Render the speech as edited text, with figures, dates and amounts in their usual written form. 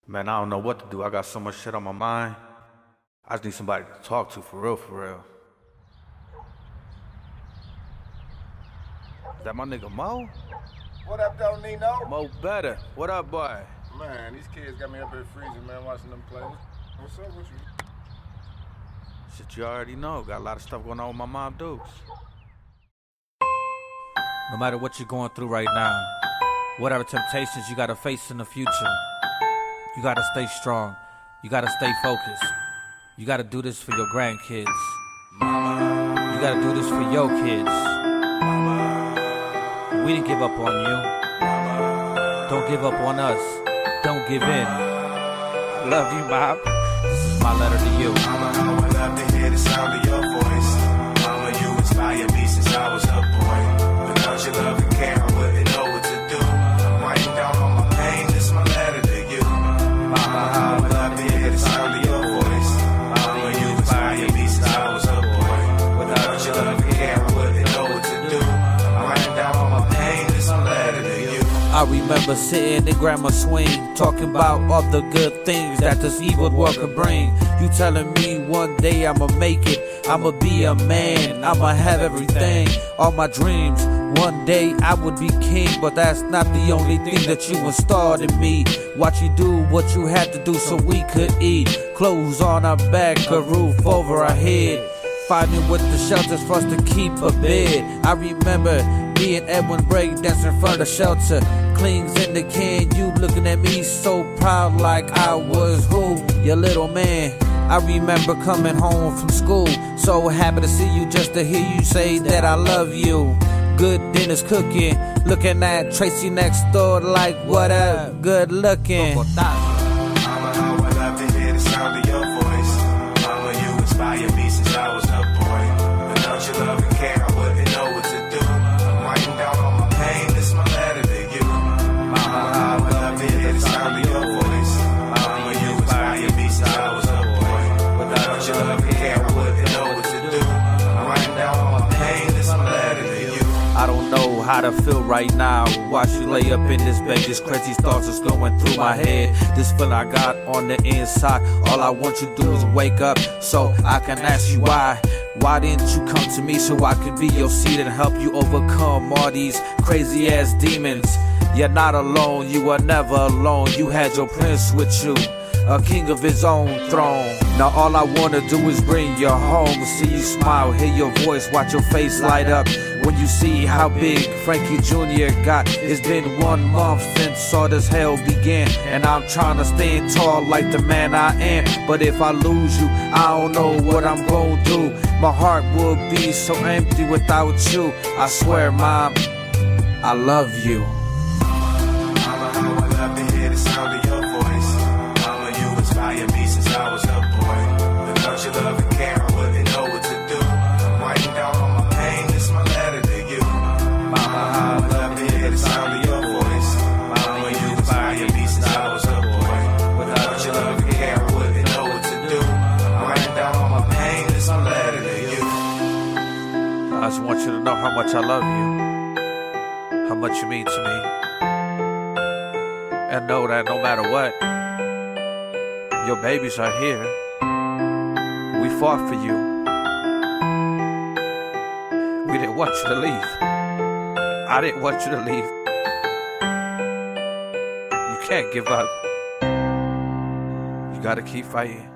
Man, I don't know what to do. I got so much shit on my mind. I just need somebody to talk to, for real, for real. Is that my nigga Mo? What up, though, Nino? Mo better. What up, boy? Man, these kids got me up here freezing, man, watching them play. What's up with you? Shit, you already know. Got a lot of stuff going on with my mom, Dukes. No matter what you're going through right now, whatever temptations you gotta face in the future, you gotta stay strong. You gotta stay focused. You gotta do this for your grandkids. Mama. You gotta do this for your kids. Mama. We didn't give up on you. Mama. Don't give up on us. Don't give in. Love you, Mom. This is my letter to you. Mama, how I love to hear the sound of your voice. Mama, you inspired me since I was a boy. Without your love and care, I wouldn't know what to do. I'm writing down all my pain, this is my letter to you. Mama, how I love to hear the sound of your voice. Mama, you inspired me since I was a boy. Without your love and care, I wouldn't know what to do. I'm writing down all my pain, this is my letter to you. I remember sitting in grandma's swing, talking about all the good things that this evil world could bring. You telling me one day I'ma make it, I'ma be a man, I'ma have everything, all my dreams. One day I would be king, but that's not the only thing that you installed in me. Watch you do what you had to do so we could eat. Clothes on our back, a roof over our head. Fighting with the shelters for us to keep a bed. I remember me and Edwin break dancing in front of the shelter. Clings in the can, you looking at me so proud like I was who? Your little man. I remember coming home from school, so happy to see you just to hear you say that I love you. Good dinner's cooking, looking at Tracy next door like what up, good looking. Mama, how I love to hear the sound of your voice. Mama, you inspired me since I was a boy. Without your love and care, I wouldn't know what to do. I'm writing down all my pain, this is my letter to you. Mama, how I love to hear the sound of your voice. Mama, you inspired me since I was a boy. Without your love and care, I wouldn't know what to do. I'm writing down all my pain, this is my letter to you. I don't know how to feel right now. Watch you lay up in this bed, these crazy thoughts is going through my head. This feeling I got on the inside, all I want you to do is wake up so I can ask you why. Why didn't you come to me so I could be your seed and help you overcome all these crazy ass demons? You're not alone, you are never alone. You had your prince with you, a king of his own throne. Now all I wanna do is bring you home, see you smile, hear your voice, watch your face light up when you see how big Frankie Jr. got. It's been 1 month since all this hell began, and I'm trying to stand tall like the man I am. But if I lose you, I don't know what I'm gonna do. My heart will be so empty without you. I swear, Mom, I love you. Mama, how I love to hear the sound of your voice. Mama, you inspired me since I was a boy. Without your love and care, I wouldn't know what to do. I'm writing down all my pain, this is my letter to you. Mama, how I love to hear the sound of your voice. Mama, you inspired me since I was a boy. Without your love and care, I wouldn't know what to do. I'm writing down all my pain, this is my letter to you. I just want you to know how much I love you, how much you mean to me, and know that no matter what, your babies are here. We fought for you. We didn't want you to leave. I didn't want you to leave. You can't give up. You gotta keep fighting.